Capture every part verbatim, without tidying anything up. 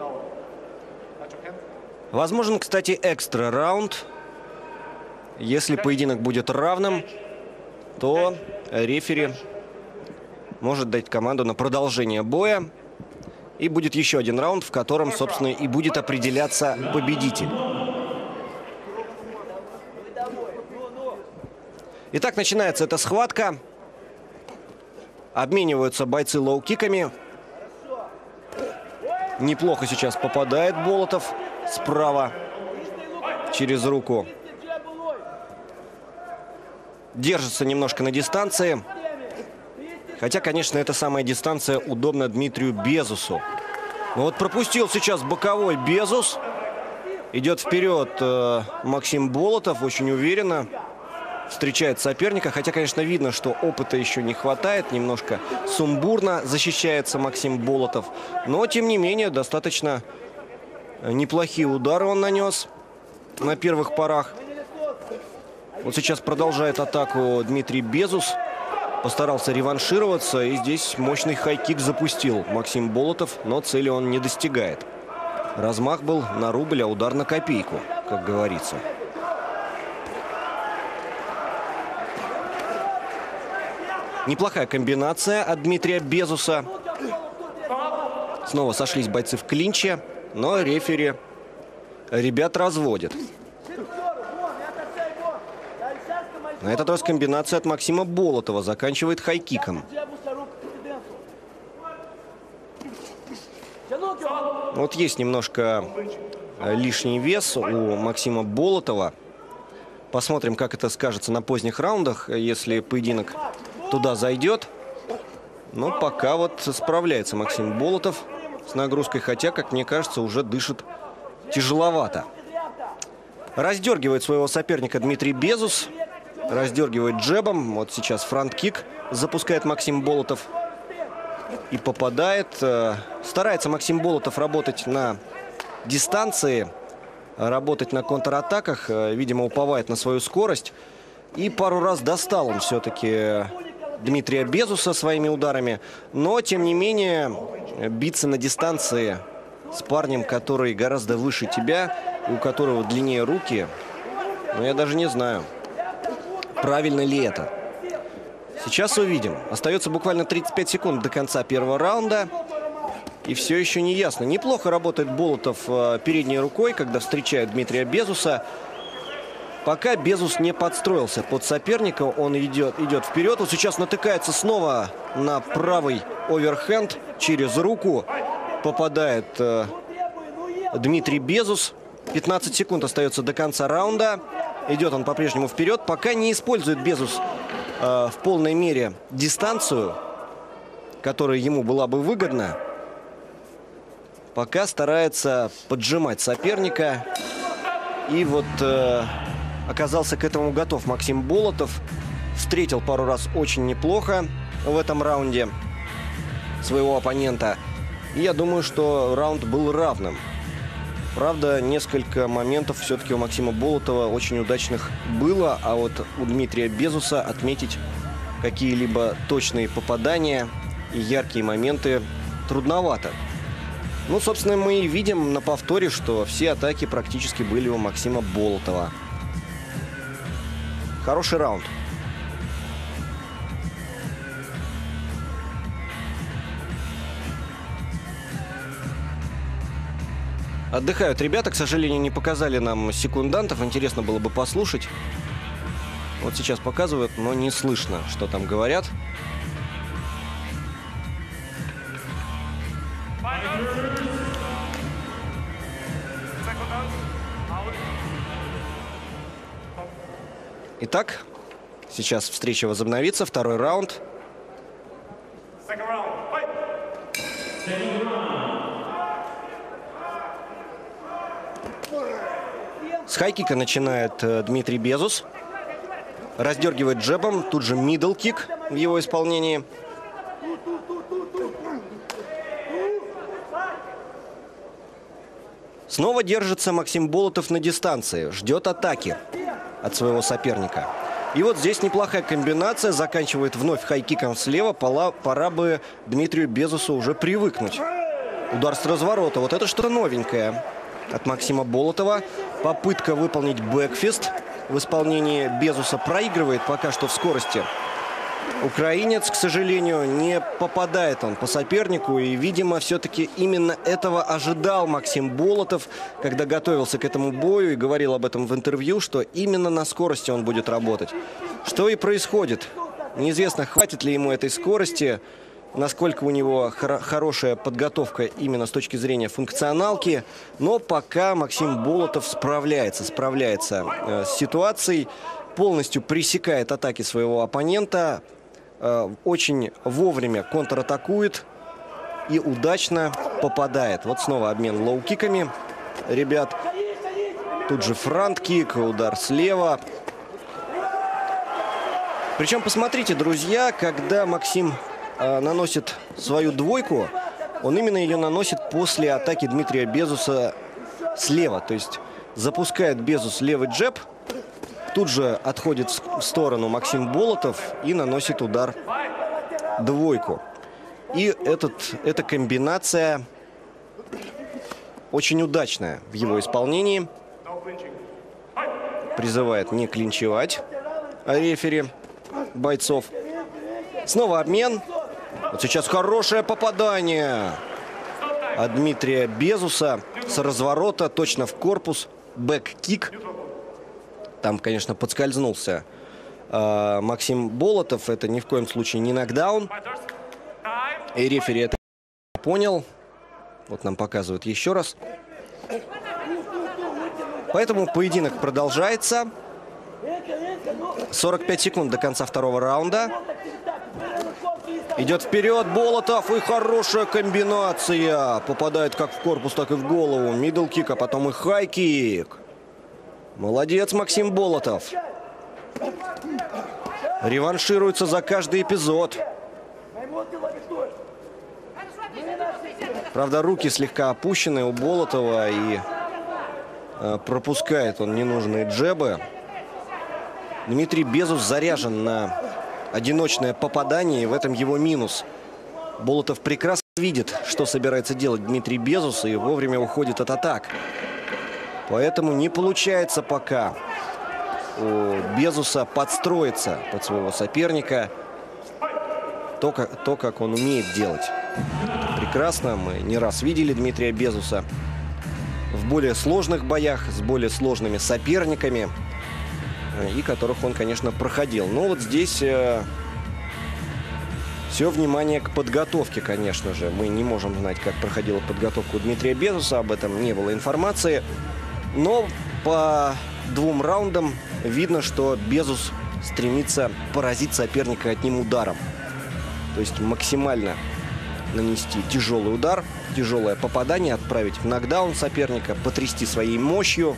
Возможен, кстати, экстра раунд. Если поединок будет равным, то рефери может дать команду на продолжение боя. И будет еще один раунд, в котором, собственно, и будет определяться победитель. Итак, начинается эта схватка. Обмениваются бойцы лоу-киками. Неплохо сейчас попадает Болотов справа через руку. Держится немножко на дистанции. Хотя, конечно, эта самая дистанция удобна Дмитрию Безусу. Но вот пропустил сейчас боковой Безус. Идет вперед э, Максим Болотов очень уверенно. Встречает соперника, хотя, конечно, видно, что опыта еще не хватает. Немножко сумбурно защищается Максим Болотов. Но, тем не менее, достаточно неплохие удары он нанес на первых порах. Вот сейчас продолжает атаку Дмитрий Безус. Постарался реваншироваться. И здесь мощный хай-кик запустил Максим Болотов, но цели он не достигает. Размах был на рубль, а удар на копейку, как говорится. Неплохая комбинация от Дмитрия Безуса. Снова сошлись бойцы в клинче, но рефери ребят разводит. На этот раз комбинация от Максима Болотова заканчивает хай-киком. Вот есть немножко лишний вес у Максима Болотова. Посмотрим, как это скажется на поздних раундах, если поединок туда зайдет. Но пока вот справляется Максим Болотов с нагрузкой, хотя, как мне кажется, уже дышит тяжеловато. Раздергивает своего соперника Дмитрий Безус. Раздергивает джебом. Вот сейчас фронт-кик запускает Максим Болотов. И попадает. Старается Максим Болотов работать на дистанции, работать на контратаках. Видимо, уповает на свою скорость. И пару раз достал он все-таки Дмитрия Безуса своими ударами. Но, тем не менее, биться на дистанции с парнем, который гораздо выше тебя, у которого длиннее руки, ну, я даже не знаю, правильно ли это. Сейчас увидим. Остается буквально тридцать пять секунд до конца первого раунда. И все еще не ясно. Неплохо работает Болотов передней рукой, когда встречает Дмитрия Безуса. Пока Безус не подстроился под соперника, он идет, идет вперед. Вот сейчас натыкается снова на правый оверхенд через руку. Попадает э, Дмитрий Безус. пятнадцать секунд остается до конца раунда. Идет он по-прежнему вперед. Пока не использует Безус э, в полной мере дистанцию, которая ему была бы выгодна. Пока старается поджимать соперника. И вот... Э, Оказался к этому готов Максим Болотов. Встретил пару раз очень неплохо в этом раунде своего оппонента. И я думаю, что раунд был равным. Правда, несколько моментов все-таки у Максима Болотова очень удачных было. А вот у Дмитрия Безуса отметить какие-либо точные попадания и яркие моменты трудновато. Ну, собственно, мы и видим на повторе, что все атаки практически были у Максима Болотова. Хороший раунд. Отдыхают ребята. К сожалению, не показали нам секундантов. Интересно было бы послушать. Вот сейчас показывают, но не слышно, что там говорят. Итак, сейчас встреча возобновится. Второй раунд. С хайкика начинает э, Дмитрий Безус. Раздергивает джебом. Тут же мидл-кик в его исполнении. Снова держится Максим Болотов на дистанции. Ждет атаки от своего соперника. И вот здесь неплохая комбинация. Заканчивает вновь хайкиком слева. Пора, пора бы Дмитрию Безусу уже привыкнуть Удар с разворота. Вот это что-то новенькое от Максима Болотова. Попытка выполнить бэкфист в исполнении Безуса проигрывает пока что в скорости. Украинец, к сожалению, не попадает он по сопернику. И, видимо, все-таки именно этого ожидал Максим Болотов, когда готовился к этому бою и говорил об этом в интервью, что именно на скорости он будет работать. Что и происходит. Неизвестно, хватит ли ему этой скорости, насколько у него хор- хорошая подготовка именно с точки зрения функционалки. Но пока Максим Болотов справляется, справляется э, с ситуацией, полностью пресекает атаки своего оппонента, э, очень вовремя контратакует и удачно попадает. Вот снова обмен лоу-киками, ребят. Тут же фронт-кик, удар слева. Причем, посмотрите, друзья, когда Максим э, наносит свою двойку, он именно ее наносит после атаки Дмитрия Безуса слева. То есть запускает Безус левый джеб, тут же отходит в сторону Максим Болотов и наносит удар двойку. И этот, эта комбинация очень удачная в его исполнении. Призывает не клинчевать рефери бойцов. Снова обмен. Вот сейчас хорошее попадание от Дмитрия Безуса с разворота точно в корпус. Бэк-кик. Там, конечно, подскользнулся э, Максим Болотов. Это ни в коем случае не нокдаун. И рефери это понял. Вот нам показывают еще раз. Поэтому поединок продолжается. сорок пять секунд до конца второго раунда. Идет вперед Болотов. И хорошая комбинация. Попадает как в корпус, так и в голову. Мидл-кик, а потом и хай-кик. Молодец, Максим Болотов. Реваншируется за каждый эпизод. Правда, руки слегка опущены у Болотова. И э, пропускает он ненужные джебы. Дмитрий Безус заряжен на одиночное попадание. И в этом его минус. Болотов прекрасно видит, что собирается делать Дмитрий Безус. И вовремя уходит от атак. Поэтому не получается пока у Безуса подстроиться под своего соперника. То как, то, как он умеет делать. Прекрасно. Мы не раз видели Дмитрия Безуса в более сложных боях, с более сложными соперниками, и которых он, конечно, проходил. Но вот здесь э, все внимание к подготовке, конечно же. Мы не можем знать, как проходила подготовка у Дмитрия Безуса. Об этом не было информации. Но по двум раундам видно, что Безус стремится поразить соперника одним ударом. То есть максимально нанести тяжелый удар, тяжелое попадание, отправить в нокдаун соперника, потрясти своей мощью.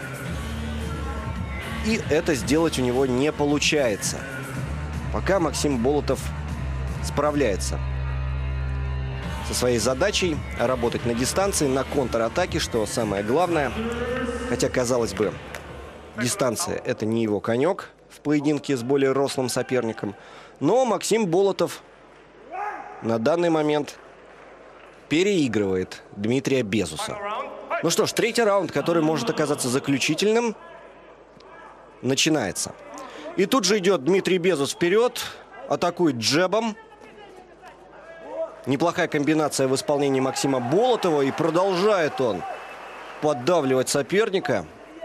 И это сделать у него не получается. Пока Максим Болотов справляется со своей задачей работать на дистанции, на контратаке, что самое главное. Хотя, казалось бы, дистанция – это не его конек в поединке с более рослым соперником. Но Максим Болотов на данный момент переигрывает Дмитрия Безуса. Ну что ж, третий раунд, который может оказаться заключительным, начинается. И тут же идет Дмитрий Безус вперед, атакует джебом. Неплохая комбинация в исполнении Максима Болотова. И продолжает он поддавливать соперника.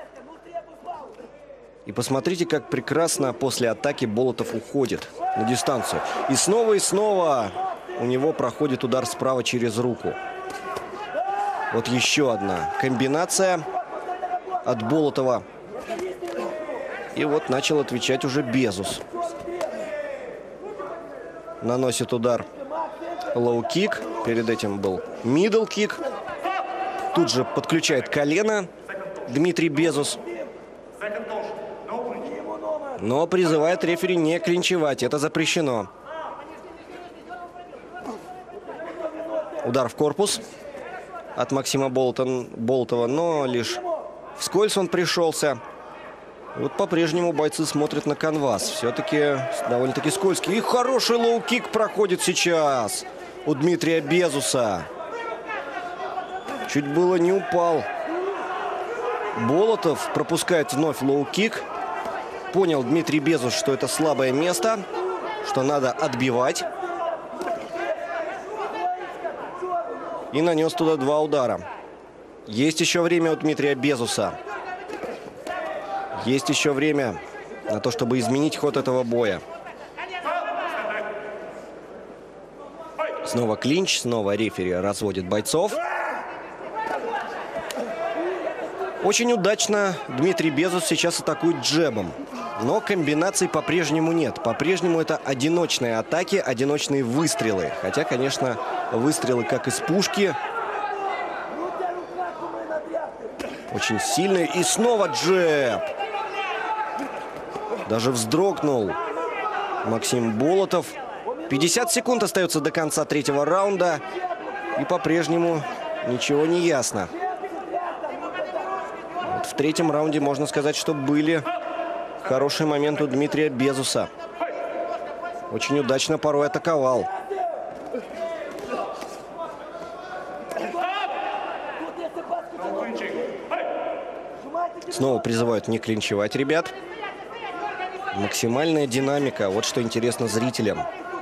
И посмотрите, как прекрасно после атаки Болотов уходит на дистанцию. И снова и снова у него проходит удар справа через руку. Вот еще одна комбинация от Болотова. И вот начал отвечать уже Безус. Наносит удар лоу-кик. Перед этим был мидл-кик. Тут же подключает колено Дмитрий Безус. Но призывает рефери не клинчевать. Это запрещено. Удар в корпус от Максима Болотова, но лишь вскользь он пришелся. Вот по-прежнему бойцы смотрят на канвас. Все-таки довольно-таки скользкий. И хороший лоу-кик проходит сейчас у Дмитрия Безуса. Чуть было не упал. Болотов пропускает вновь лоу-кик. Понял Дмитрий Безус, что это слабое место, что надо отбивать. И нанес туда два удара. Есть еще время у Дмитрия Безуса. Есть еще время на то, чтобы изменить ход этого боя. Снова клинч, снова рефери разводит бойцов. Очень удачно Дмитрий Безус сейчас атакует джебом. Но комбинаций по-прежнему нет. По-прежнему это одиночные атаки, одиночные выстрелы. Хотя, конечно, выстрелы как из пушки. Очень сильный. И снова джеб. Даже вздрогнул Максим Болотов. пятьдесят секунд остается до конца третьего раунда. И по-прежнему ничего не ясно. Вот в третьем раунде можно сказать, что были хорошие моменты у Дмитрия Безуса. Очень удачно порой атаковал. Снова призывают не клинчевать, ребят. Максимальная динамика. Вот что интересно зрителям.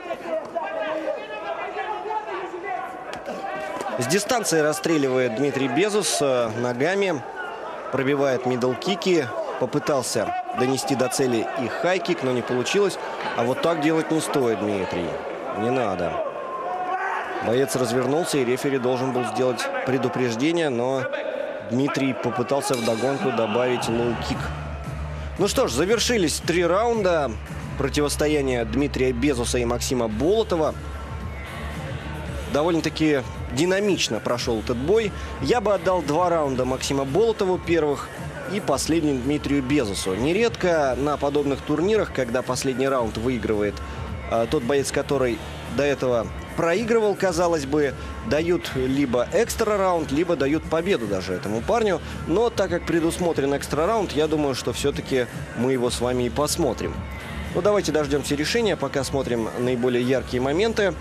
С дистанции расстреливает Дмитрий Безус ногами. Пробивает мидл-кики. Попытался донести до цели и хай-кик, но не получилось. А вот так делать не стоит, Дмитрий. Не надо. Боец развернулся, и рефери должен был сделать предупреждение, но Дмитрий попытался вдогонку добавить лоу-кик. Ну что ж, завершились три раунда противостояния Дмитрия Безуса и Максима Болотова. Довольно-таки динамично прошел этот бой. Я бы отдал два раунда Максима Болотову первых и последний Дмитрию Безусу. Нередко на подобных турнирах, когда последний раунд выигрывает а, тот боец, который до этого проигрывал, казалось бы, дают либо экстра раунд, либо дают победу даже этому парню. Но так как предусмотрен экстра раунд, я думаю, что все-таки мы его с вами и посмотрим. Ну, давайте дождемся решения, пока смотрим наиболее яркие моменты.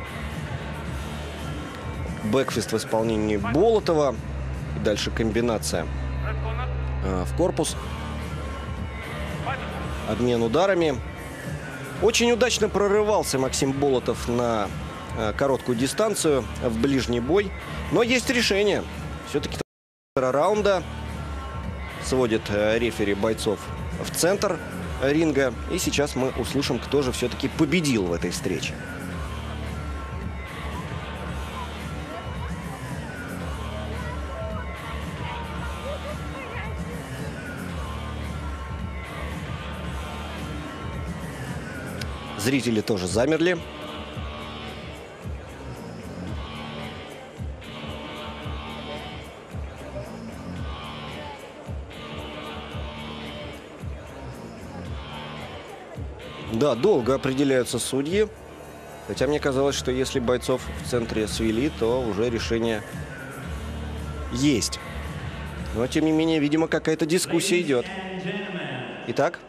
Бэкфист в исполнении Болотова. И дальше комбинация э, в корпус. Обмен ударами. Очень удачно прорывался Максим Болотов на э, короткую дистанцию, в ближний бой. Но есть решение. Все-таки раунда сводит э, рефери бойцов в центр ринга. И сейчас мы услышим, кто же все-таки победил в этой встрече. Зрители тоже замерли. Да, долго определяются судьи. Хотя мне казалось, что если бойцов в центре свели, то уже решение есть. Но, тем не менее, видимо, какая-то дискуссия идет. Итак.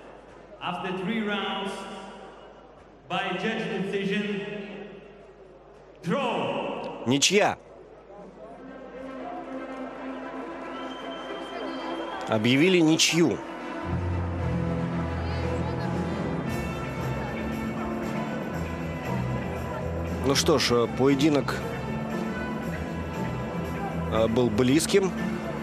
Ничья. Объявили ничью. Ну что ж, поединок был близким.